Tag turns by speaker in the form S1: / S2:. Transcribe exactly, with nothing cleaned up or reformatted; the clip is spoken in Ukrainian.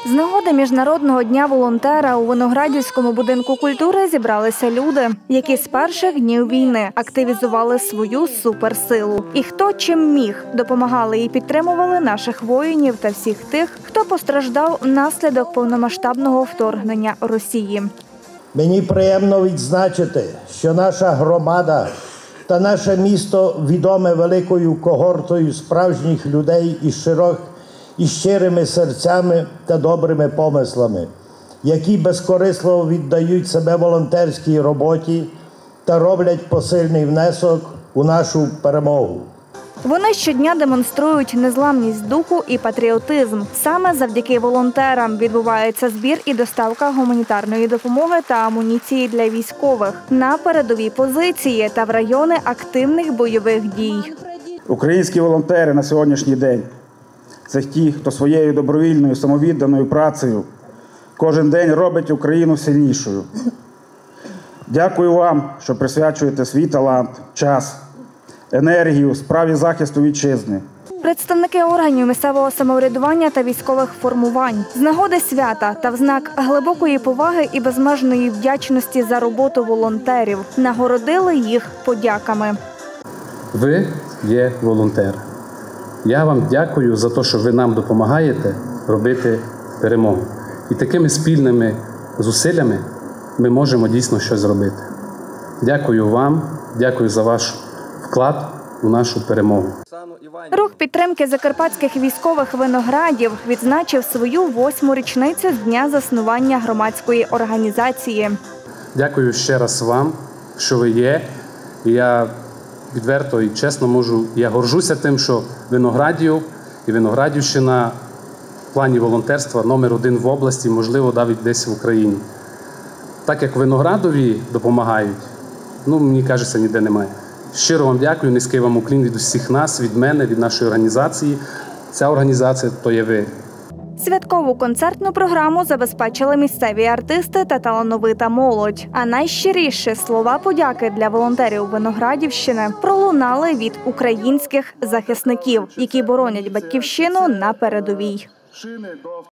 S1: З нагоди Міжнародного дня волонтера у Виноградівському будинку культури зібралися люди, які з перших днів війни активізували свою суперсилу. І хто чим міг, допомагали і підтримували наших воїнів та всіх тих, хто постраждав внаслідок повномасштабного вторгнення Росії.
S2: Мені приємно відзначити, що наша громада та наше місто відоме великою когортою справжніх людей із широк і щирими серцями та добрими помислами, які безкорисливо віддають себе волонтерській роботі та роблять посильний внесок у нашу перемогу.
S1: Вони щодня демонструють незламність духу і патріотизм. Саме завдяки волонтерам відбувається збір і доставка гуманітарної допомоги та амуніції для військових на передові позиції та в райони активних бойових дій.
S3: Українські волонтери на сьогоднішній день – це ті, хто своєю добровільною, самовідданою працею кожен день робить Україну сильнішою. Дякую вам, що присвячуєте свій талант, час, енергію справі захисту вітчизни.
S1: Представники органів місцевого самоврядування та військових формувань з нагоди свята та в знак глибокої поваги і безмежної вдячності за роботу волонтерів нагородили їх подяками.
S4: Ви є волонтер. Я вам дякую за те, що ви нам допомагаєте робити перемогу. І такими спільними зусиллями ми можемо дійсно щось зробити. Дякую вам, дякую за ваш вклад у нашу перемогу.
S1: Рух підтримки закарпатських військових Виноградів відзначив свою восьму річницю з дня заснування громадської організації.
S4: Дякую ще раз вам, що ви є. Я відверто і чесно можу, я горжуся тим, що Виноградів і Виноградівщина в плані волонтерства номер один в області, можливо, навіть десь в Україні. Так як Виноградові допомагають, ну, мені кажеться, ніде немає. Щиро вам дякую, низький вам уклін від усіх нас, від мене, від нашої організації. Ця організація – то є ви.
S1: Святкову концертну програму забезпечили місцеві артисти та талановита молодь. А найщиріші слова подяки для волонтерів Виноградівщини пролунали від українських захисників, які боронять батьківщину на передовій.